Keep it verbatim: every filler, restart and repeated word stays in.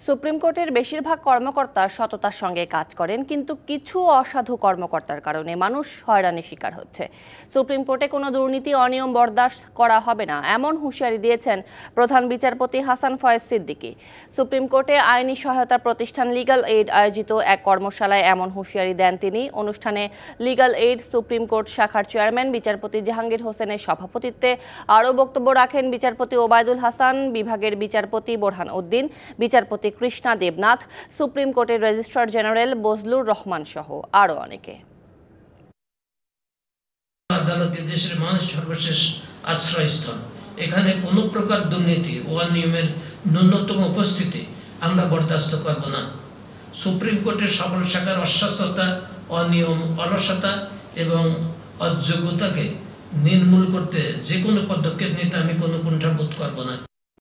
Supreme কোর্টের বেশিরভাগ কর্মকর্তা সততার সঙ্গে কাজ করেন, কিন্তু কিছু অসাধু কর্মকর্তার কারণে মানুষ হয়রানির শিকার হচ্ছে। সুপ্রিম কোর্টে কোনো দুর্নীতি অনিয়ম বরদাস্ত করা হবে না, এমন হুঁশিয়ারি দিয়েছেন প্রধান বিচারপতি হাসান ফয়েজ সিদ্দিকী। সুপ্রিম কোর্টে আইনি সহায়তা প্রতিষ্ঠান লিগ্যাল এইড আয়োজিত এক কর্মশালায় এমন হুঁশিয়ারি দেন তিনি। অনুষ্ঠানে লিগ্যাল এইড সুপ্রিম কোর্ট শাখার চেয়ারম্যান বিচারপতি জাহাঙ্গীর হোসেনের সভাপতিত্বে আরও বক্তব্য রাখেন বিচারপতি ওবায়দুল হাসান, বিভাগের বিচারপতি বোরহান উদ্দিন, বিচারপতি কৃষ্ণা দেবনাথ, সুপ্রিম কোর্টের রেজিস্ট্রার জেনারেল বজলুর রহমান সহ আরও অনেকে। আদালতে দেশের মানুষ সর্বশেষ আশ্রয়স্থল, এখানে কোনো প্রকার দুর্নীতি ও অনিয়মের ন্যূনতম উপস্থিতি আমরা বরদাস্ত করব না। সুপ্রিম কোর্টের সকল শাখার অস্বস্থতা, অনিয়ম, অলসতা এবং অযোগ্যতাকে নির্মূল করতে যে কোনো পদক্ষেপ নিতে আমি কোনো কুণ্ঠাবোধ করব না।